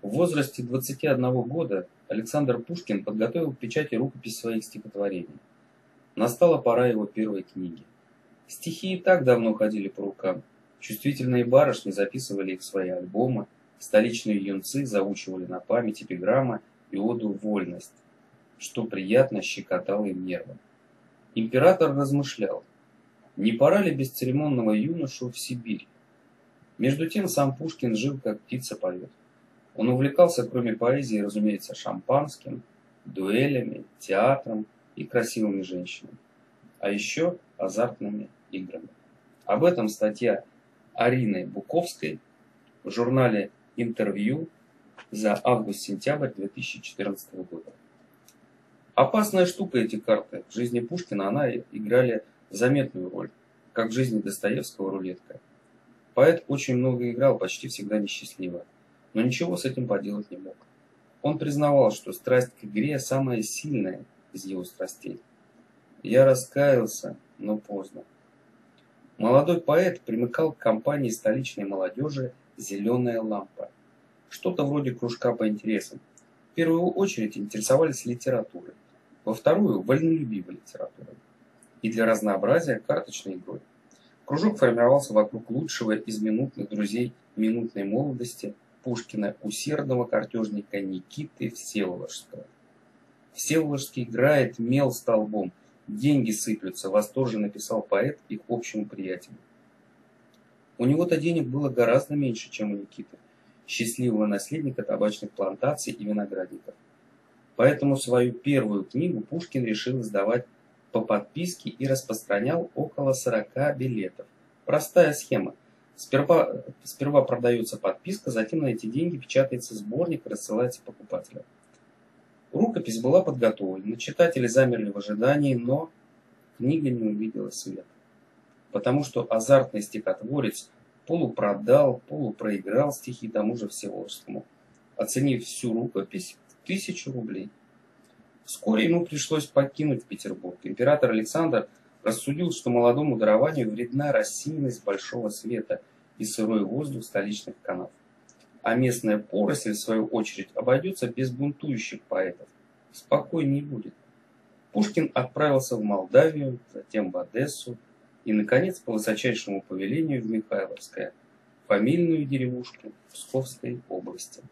В возрасте 21 года Александр Пушкин подготовил к печати рукопись своих стихотворений. Настала пора его первой книги. Стихи и так давно ходили по рукам. Чувствительные барышни записывали их в свои альбомы, столичные юнцы заучивали на память эпиграммы и оду «Вольность», что приятно щекотало им нервы. Император размышлял, не пора ли бесцеремонного юношу в Сибирь. Между тем сам Пушкин жил, как птица поет. Он увлекался, кроме поэзии, разумеется, шампанским, дуэлями, театром и красивыми женщинами, а еще азартными играми. Об этом статья Арины Буковской в журнале «Интервью» за август-сентябрь 2014 года. Опасная штука эти карты. В жизни Пушкина она играли заметную роль, как в жизни Достоевского рулетка. Поэт очень много играл, почти всегда несчастливо, но ничего с этим поделать не мог. Он признавал, что страсть к игре самая сильная из его страстей. Я раскаялся, но поздно. Молодой поэт примыкал к компании столичной молодежи «Зеленая лампа». Что-то вроде кружка по интересам. В первую очередь интересовались литературой, во вторую – вольнолюбивой литературой. И для разнообразия карточной игрой. Кружок формировался вокруг лучшего из минутных друзей минутной молодости Пушкина, усердного картежника Никиты Всеволожского. Всеволожский играет мел столбом, деньги сыплются, восторженно писал поэт их общему приятелю. У него-то денег было гораздо меньше, чем у Никиты, счастливого наследника табачных плантаций и виноградников. Поэтому свою первую книгу Пушкин решил издавать по подписке и распространял около 40 билетов. Простая схема. Сперва продается подписка, затем на эти деньги печатается сборник и рассылается покупателям. Рукопись была подготовлена, читатели замерли в ожидании, но книга не увидела света. Потому что азартный стихотворец полупродал, полупроиграл стихи тому же Всеволожскому, оценив всю рукопись в 1000 рублей. Вскоре ему пришлось покинуть Петербург. Император Александр рассудил, что молодому дарованию вредна рассеянность большого света и сырой воздух столичных канав. А местная поросль, в свою очередь, обойдется без бунтующих поэтов. Спокойней будет. Пушкин отправился в Молдавию, затем в Одессу и, наконец, по высочайшему повелению в Михайловское, фамильную деревушку Псковской области.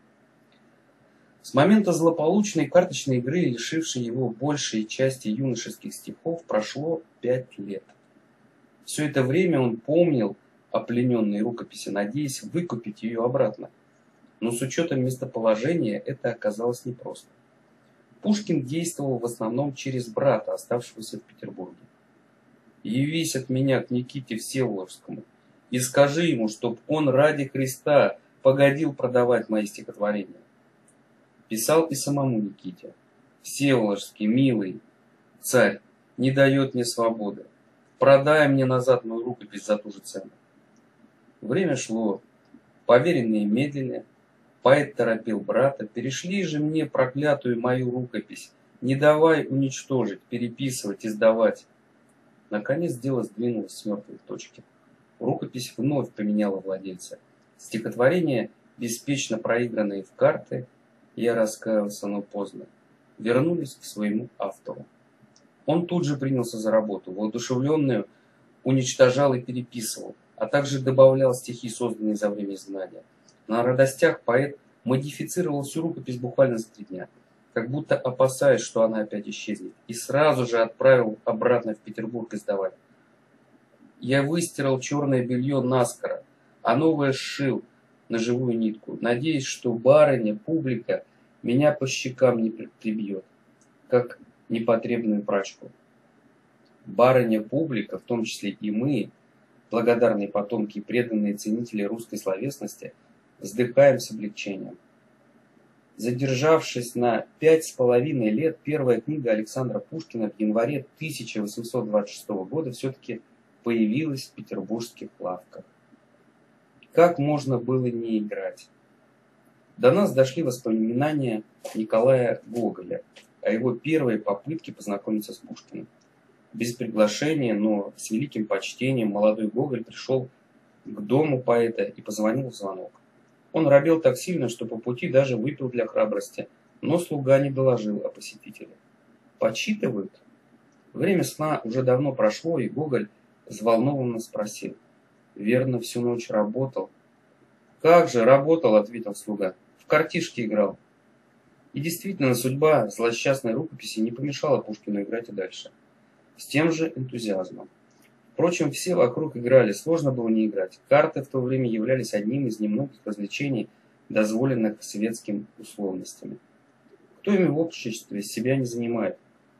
С момента злополучной карточной игры, лишившей его большей части юношеских стихов, прошло 5 лет. Все это время он помнил о плененной рукописи, надеясь выкупить ее обратно. Но с учетом местоположения это оказалось непросто. Пушкин действовал в основном через брата, оставшегося в Петербурге. «Явись от меня к Никите Всеволожскому и скажи ему, чтоб он ради Христа погодил продавать мои стихотворения». Писал и самому Никите. «Всеволожский, милый царь, не дает мне свободы. Продай мне назад мою рукопись за ту же цену». Время шло. Поверенные медлили. Поэт торопил брата. «Перешли же мне проклятую мою рукопись. Не давай уничтожить, переписывать, издавать». Наконец дело сдвинулось с мертвой точки. Рукопись вновь поменяла владельца. Стихотворения, беспечно проигранные в карты, я раскаялся, но поздно, вернулись к своему автору. Он тут же принялся за работу, воодушевленную уничтожал и переписывал, а также добавлял стихи, созданные за время изгнания. На радостях поэт модифицировал всю рукопись буквально за 3 дня, как будто опасаясь, что она опять исчезнет, и сразу же отправил обратно в Петербург издавать. Я выстирал черное белье наскоро, а новое сшил на живую нитку, надеясь, что барыня, публика меня по щекам не прибьет, как непотребную прачку. Барыня, публика, в том числе и мы, благодарные потомки и преданные ценители русской словесности, вздыхаем с облегчением. Задержавшись на 5,5 лет, первая книга Александра Пушкина в январе 1826 года все-таки появилась в петербургских лавках. Как можно было не играть? До нас дошли воспоминания Николая Гоголя о его первой попытке познакомиться с Пушкиным. Без приглашения, но с великим почтением молодой Гоголь пришел к дому поэта и позвонил в звонок. Он робел так сильно, что по пути даже выпил для храбрости, но слуга не доложил о посетителе. «Почитывают?» Время сна уже давно прошло, и Гоголь взволнованно спросил. «Верно, всю ночь работал?» «Как же работал?» — ответил слуга. «В картишки играл». И действительно, судьба злосчастной рукописи не помешала Пушкину играть и дальше. С тем же энтузиазмом. Впрочем, все вокруг играли, сложно было не играть. Карты в то время являлись одним из немногих развлечений, дозволенных светскими условностями. Кто ими в обществе себя не занимает?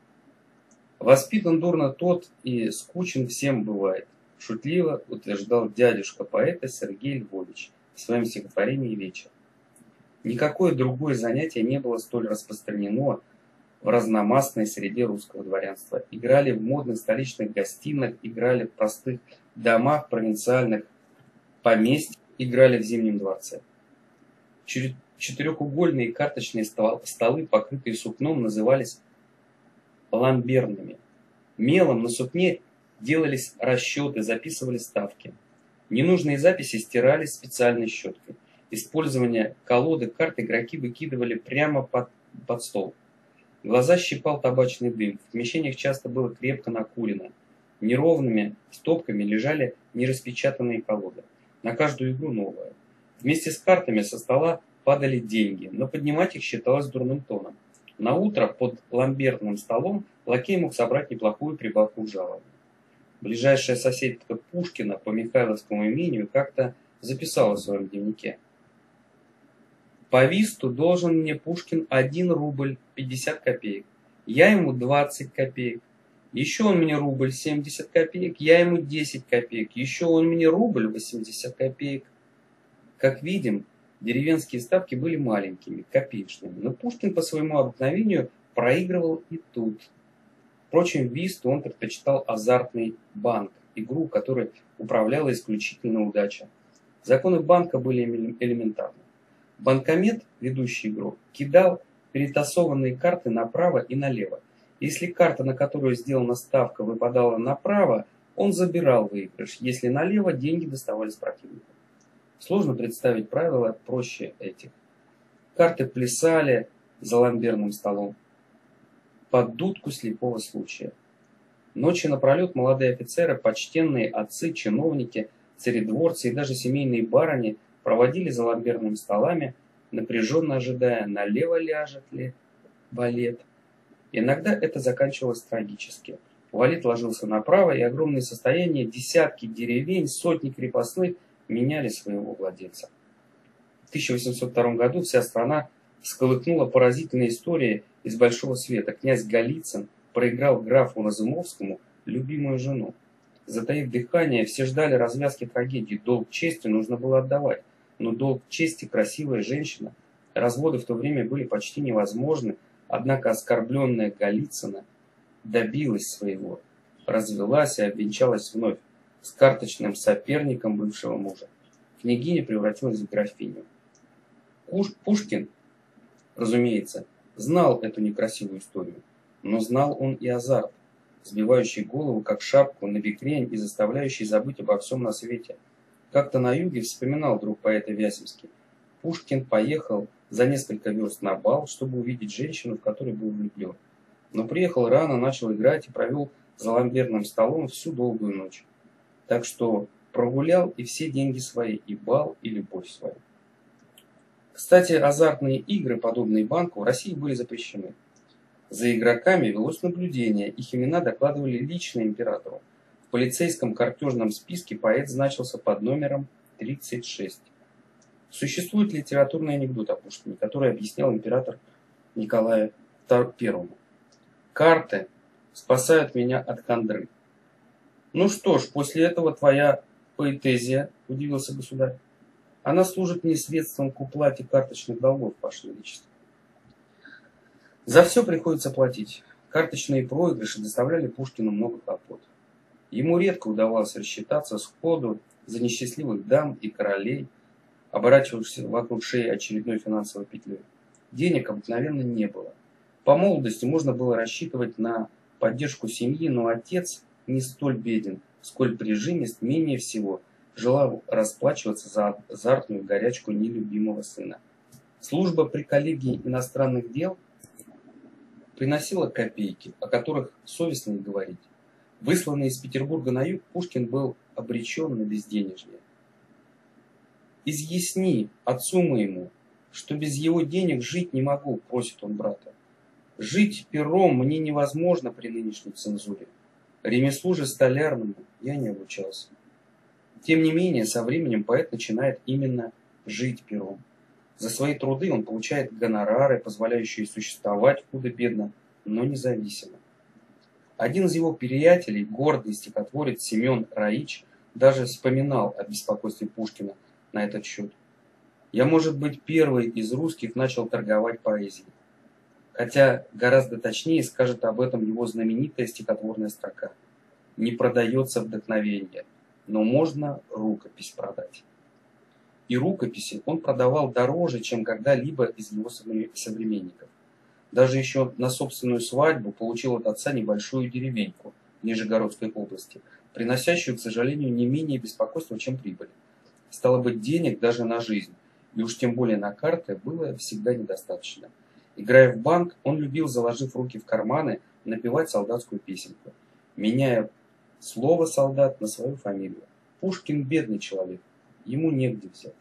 Воспитан дурно тот и скучен всем бывает, шутливо утверждал дядюшка поэта Сергей Львович в своем стихотворении «Вечер». Никакое другое занятие не было столь распространено в разномастной среде русского дворянства. Играли в модных столичных гостиных, играли в простых домах провинциальных поместьй, играли в Зимнем дворце. Четырехугольные карточные столы, покрытые сукном, назывались ламберными. Мелом на сукне делались расчеты, записывали ставки. Ненужные записи стирались специальной щеткой. Использование колоды карт игроки выкидывали прямо под стол. Глаза щипал табачный дым. В помещениях часто было крепко накурено. Неровными стопками лежали нераспечатанные колоды. На каждую игру новая. Вместе с картами со стола падали деньги, но поднимать их считалось дурным тоном. На утро под ламбертным столом лакей мог собрать неплохую прибавку к жалованию. Ближайшая соседка Пушкина по Михайловскому имению как-то записала в своем дневнике: «По висту должен мне Пушкин 1 рубль 50 копеек, я ему 20 копеек. Еще он мне рубль 70 копеек, я ему 10 копеек. Еще он мне рубль 80 копеек». Как видим, деревенские ставки были маленькими, копеечными, но Пушкин по своему обыкновению проигрывал и тут. Впрочем, висту он предпочитал азартный банк, игру, которой управляла исключительно удача. Законы банка были элементарны. Банкомет, ведущий игру, кидал перетасованные карты направо и налево. Если карта, на которую сделана ставка, выпадала направо, он забирал выигрыш. Если налево, деньги доставались противнику. Сложно представить правила проще этих. Карты плясали за ламберным столом под дудку слепого случая. Ночи напролет молодые офицеры, почтенные отцы, чиновники, царедворцы и даже семейные барыни проводили за ламберными столами, напряженно ожидая, налево ляжет ли валет. Иногда это заканчивалось трагически. Валет ложился направо, и огромные состояния, десятки деревень, сотни крепостных меняли своего владельца. В 1802 году вся страна всколыхнула поразительная история из Большого Света. Князь Голицын проиграл графу Разумовскому любимую жену. Затаив дыхание, все ждали развязки трагедии. Долг чести нужно было отдавать. Но долг чести красивая женщина. Разводы в то время были почти невозможны, однако оскорбленная Голицына добилась своего, развелась и обвенчалась вновь с карточным соперником бывшего мужа. Княгиня превратилась в графиню. Пушкин, разумеется, знал эту некрасивую историю, но знал он и азарт, сбивающий голову как шапку на бекрень и заставляющий забыть обо всем на свете. Как-то на юге вспоминал друг поэта Вяземский: Пушкин поехал за несколько верст на бал, чтобы увидеть женщину, в которой был влюблен. Но приехал рано, начал играть и провел за ламберным столом всю долгую ночь. Так что прогулял и все деньги свои, и бал, и любовь свою. Кстати, азартные игры, подобные банку, в России были запрещены. За игроками велось наблюдение, их имена докладывали лично императору. В полицейском картежном списке поэт значился под номером 36. Существует литературный анекдот о Пушкине, который объяснял император Николаю I. «Карты спасают меня от хандры». «Ну что ж, после этого твоя поэтезия», — удивился государь. «Она служит мне средством к уплате карточных долгов, ваше величество». За все приходится платить. Карточные проигрыши доставляли Пушкину много хлопот. Ему редко удавалось рассчитаться сходу за несчастливых дам и королей, оборачивавшихся вокруг шеи очередной финансовой петлей. Денег обыкновенно не было. По молодости можно было рассчитывать на поддержку семьи, но отец не столь беден, сколь прижимист, менее всего желал расплачиваться за азартную горячку нелюбимого сына. Служба при коллегии иностранных дел приносила копейки, о которых совестно и говорить. Высланный из Петербурга на юг, Пушкин был обречен на безденежье. «Изъясни отцу моему, что без его денег жить не могу», — просит он брата. «Жить пером мне невозможно при нынешней цензуре. Ремеслу же столярному я не обучался». Тем не менее, со временем поэт начинает именно жить пером. За свои труды он получает гонорары, позволяющие существовать худо-бедно, но независимо. Один из его приятелей, гордый стихотворец Семен Раич, даже вспоминал о беспокойстве Пушкина на этот счет. «Я, может быть, первый из русских начал торговать поэзией». Хотя гораздо точнее скажет об этом его знаменитая стихотворная строка: «Не продается вдохновение, но можно рукопись продать». И рукописи он продавал дороже, чем когда-либо из его современников. Даже еще на собственную свадьбу получил от отца небольшую деревеньку в Нижегородской области, приносящую, к сожалению, не менее беспокойства, чем прибыль. Стало быть, денег даже на жизнь, и уж тем более на карты, было всегда недостаточно. Играя в банк, он любил, заложив руки в карманы, напевать солдатскую песенку, меняя слово «солдат» на свою фамилию. Пушкин бедный человек, ему негде взять.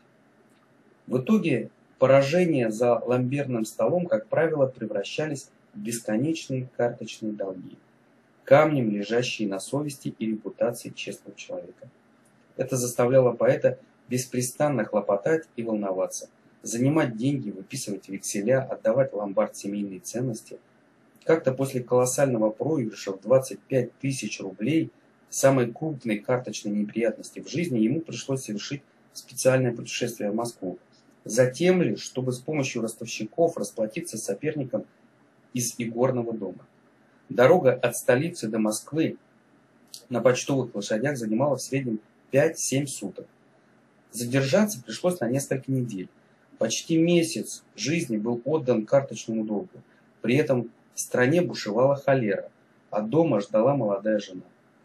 В итоге поражения за ламберным столом, как правило, превращались в бесконечные карточные долги, камнем лежащие на совести и репутации честного человека. Это заставляло поэта беспрестанно хлопотать и волноваться, занимать деньги, выписывать векселя, отдавать в ломбард семейные ценности. Как-то после колоссального проигрыша в 25 тысяч рублей, самой крупной карточной неприятности в жизни, ему пришлось совершить специальное путешествие в Москву. Затем лишь, чтобы с помощью ростовщиков расплатиться с соперником из игорного дома. Дорога от столицы до Москвы на почтовых лошадях занимала в среднем 5-7 суток. Задержаться пришлось на несколько недель. Почти месяц жизни был отдан карточному долгу. При этом в стране бушевала холера, а дома ждала молодая жена.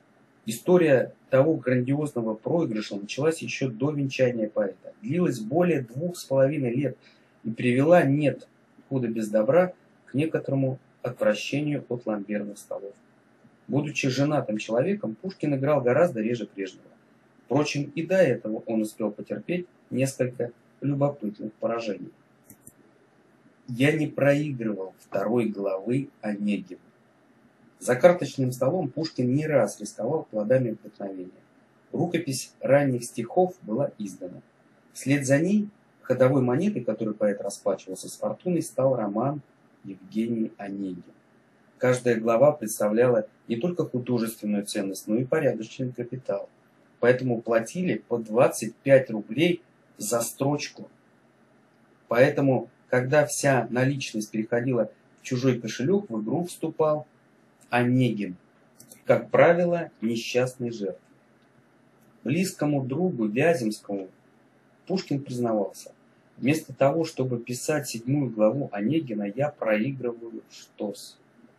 История того грандиозного проигрыша началась еще до венчания поэта, длилась более 2,5 лет и привела, нет худа без добра, к некоторому отвращению от ламберных столов. Будучи женатым человеком, Пушкин играл гораздо реже прежнего. Впрочем, и до этого он успел потерпеть несколько любопытных поражений. Я не проигрывал второй главы Онегина. За карточным столом Пушкин не раз рисковал плодами вдохновения. Рукопись ранних стихов была издана. Вслед за ней ходовой монетой, которой поэт расплачивался с фортуной, стал роман Евгений Онегин. Каждая глава представляла не только художественную ценность, но и порядочный капитал. Поэтому платили по 25 рублей за строчку. Поэтому, когда вся наличность переходила в чужой кошелек, в игру вступал Онегин, как правило, несчастной жертвой. Близкому другу Вяземскому Пушкин признавался: вместо того, чтобы писать 7 главу Онегина, я проигрываю ШТОС,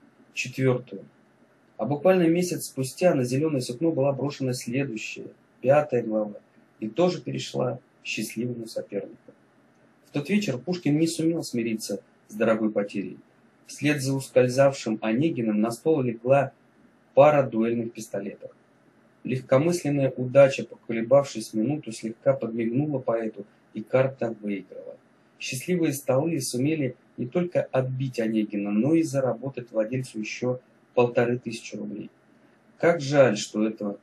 4. А буквально месяц спустя на зеленое сукно была брошена следующая, 5 глава, и тоже перешла к счастливому сопернику. В тот вечер Пушкин не сумел смириться с дорогой потерей. Вслед за ускользавшим Онегиным на стол легла пара дуэльных пистолетов. Легкомысленная удача, поколебавшись минуту, слегка подмигнула поэту, и карта выиграла. Счастливые столы сумели не только отбить Онегина, но и заработать владельцу еще 1500 рублей. Как жаль, что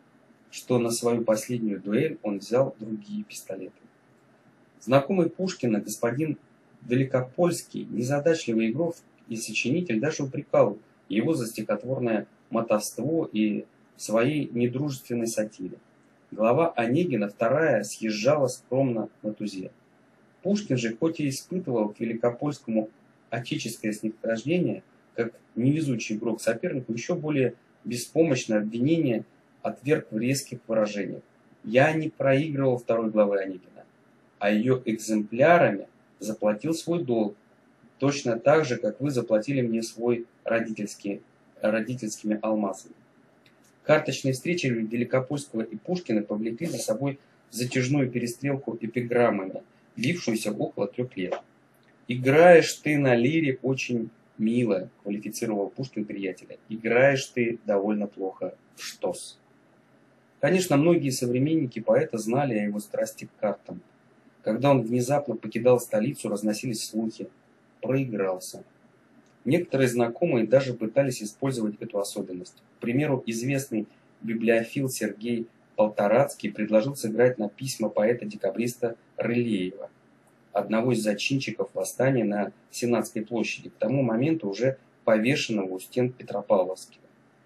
на свою последнюю дуэль он взял другие пистолеты. Знакомый Пушкина господин Великопольский, незадачливый игрок и сочинитель, даже упрекал его за стихотворное мотовство и своей недружественной сатире. Глава Онегина, 2, съезжала скромно на тузе. Пушкин же, хоть и испытывал к Великопольскому отеческое снисхождение, как невезучий игрок сопернику, еще более беспомощное обвинение отверг в резких выражениях. Я не проигрывал 2 главы Онегина, а ее экземплярами заплатил свой долг, точно так же, как вы заплатили мне свой родительскими алмазами. Карточные встречи Великопольского и Пушкина повлекли за собой затяжную перестрелку эпиграммами, длившуюся около 3 лет. «Играешь ты на лире очень мило», — квалифицировал Пушкин приятеля. «Играешь ты довольно плохо. Штос». Конечно, многие современники поэта знали о его страсти к картам. Когда он внезапно покидал столицу, разносились слухи. Проигрался. Некоторые знакомые даже пытались использовать эту особенность. К примеру, известный библиофил Сергей Полторацкий предложил сыграть на письма поэта-декабриста Рылеева, одного из зачинщиков восстания на Сенатской площади, к тому моменту уже повешенного у стен Петропавловских.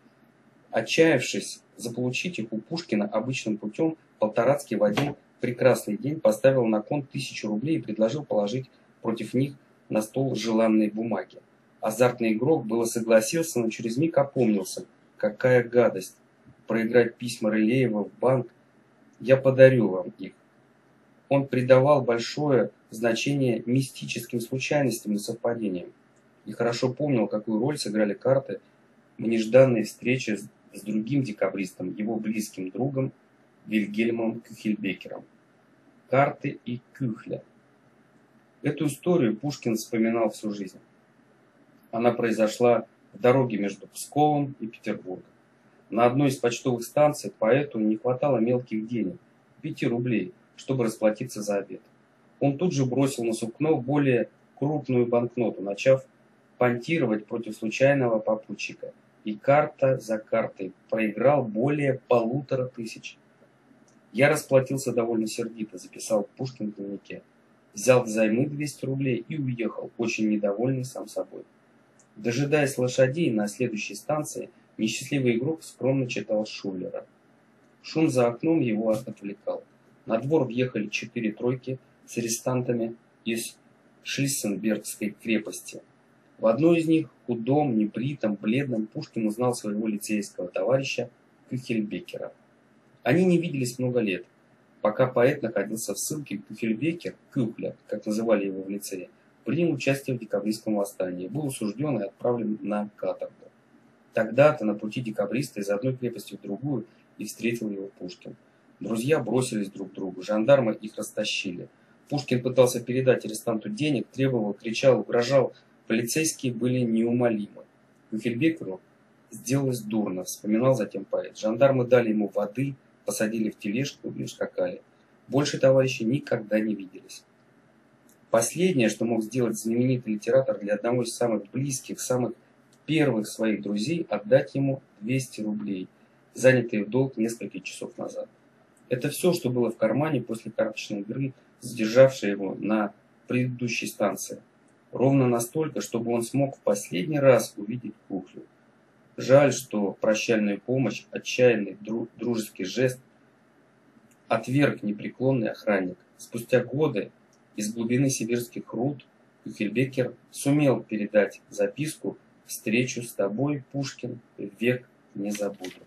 Отчаявшись заполучить их у Пушкина обычным путем, Полторацкий в один прекрасный день поставил на кон 1000 рублей и предложил положить против них на стол желанные бумаги. Азартный игрок было согласился, но через миг опомнился. Какая гадость! Проиграть письма Рылеева в банк. Я подарю вам их. Он придавал большое значение мистическим случайностям и совпадениям. И хорошо помнил, какую роль сыграли карты в нежданной встрече с другим декабристом, его близким другом Вильгельмом Кюхельбекером. Карты и Кюхля. Эту историю Пушкин вспоминал всю жизнь. Она произошла в дороге между Псковом и Петербургом. На одной из почтовых станций поэту не хватало мелких денег, 5 рублей, чтобы расплатиться за обед. Он тут же бросил на сукно более крупную банкноту, начав понтировать против случайного попутчика. И карта за картой проиграл более 1500. «Я расплатился довольно сердито», — записал Пушкин в дневнике. Взял взаймы 200 рублей и уехал, очень недовольный сам собой. Дожидаясь лошадей на следующей станции, несчастливый игрок скромно читал Шуллера. Шум за окном его отвлекал. На двор въехали 4 тройки с арестантами из Шлиссенбергской крепости. В одной из них, худом, небритом, бледном, Пушкин узнал своего лицейского товарища Кюхельбекера. Они не виделись много лет. Пока поэт находился в ссылке, Кюхельбекер, Кюхля, как называли его в лицее, принял участие в декабристском восстании, был осужден и отправлен на каторгу. Тогда-то на пути декабриста из одной крепости в другую и встретил его Пушкин. Друзья бросились друг к другу, жандармы их растащили. Пушкин пытался передать арестанту денег, требовал, кричал, угрожал. Полицейские были неумолимы. Кюхельбекеру сделалось дурно, вспоминал затем поэт. Жандармы дали ему воды, посадили в тележку и ускакали. Больше товарищи никогда не виделись. Последнее, что мог сделать знаменитый литератор для одного из самых близких, самых первых своих друзей, отдать ему 200 рублей, занятые в долг несколько часов назад. Это все, что было в кармане после карточной игры, задержавшей его на предыдущей станции. Ровно настолько, чтобы он смог в последний раз увидеть Кухлю. Жаль, что прощальную помощь, отчаянный дружеский жест отверг непреклонный охранник. Спустя годы из глубины сибирских руд Кюхельбекер сумел передать записку: «Встречу с тобой, Пушкин, век не забуду».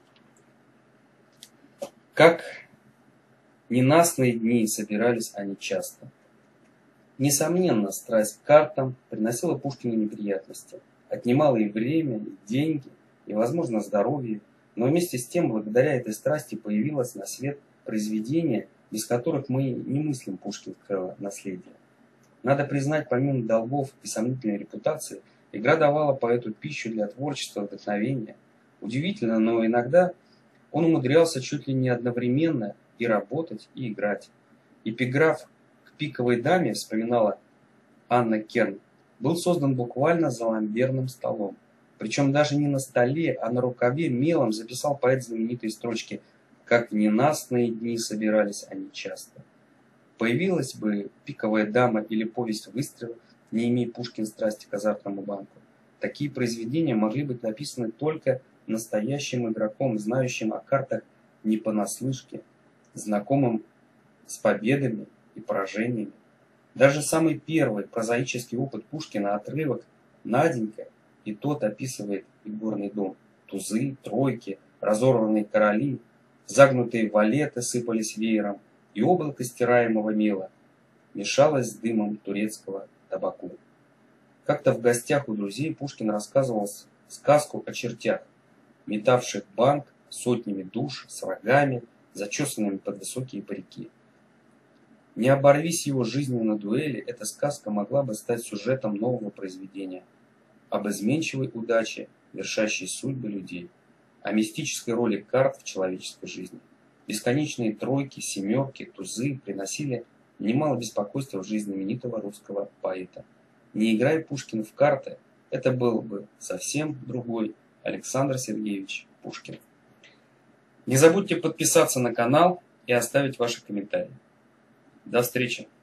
Как ненастные дни собирались они часто. Несомненно, страсть к картам приносила Пушкину неприятности, отнимала и время, и деньги, и, возможно, здоровье, но вместе с тем, благодаря этой страсти, появилось на свет произведения, без которых мы не мыслим пушкинского наследия. Надо признать, помимо долгов и сомнительной репутации, игра давала поэту пищу для творчества, вдохновения. Удивительно, но иногда он умудрялся чуть ли не одновременно и работать, и играть. Эпиграф к «Пиковой даме», вспоминала Анна Керн, был создан буквально за ламберным столом. Причем даже не на столе, а на рукаве мелом записал поэт знаменитые строчки «Как в ненастные дни собирались они часто». Появилась бы «Пиковая дама» или повесть «Выстрел», не имея Пушкин страсти к азартному банку. Такие произведения могли быть написаны только настоящим игроком, знающим о картах не понаслышке, знакомым с победами и поражениями. Даже самый первый прозаический опыт Пушкина, отрывок «Наденька», и тот описывает игорный дом. Тузы, тройки, разорванные короли, загнутые валеты сыпались веером, и облако стираемого мела мешалось с дымом турецкого табаку. Как-то в гостях у друзей Пушкин рассказывал сказку о чертях, метавших банк сотнями душ, с рогами, зачесанными под высокие парики. Не оборвись его жизнью на дуэли, эта сказка могла бы стать сюжетом нового произведения об изменчивой удаче, вершащей судьбы людей, о мистической роли карт в человеческой жизни. Бесконечные тройки, семерки, тузы приносили немало беспокойства в жизнь знаменитого русского поэта. Не играя Пушкин в карты, это был бы совсем другой Александр Сергеевич Пушкин. Не забудьте подписаться на канал и оставить ваши комментарии. До встречи!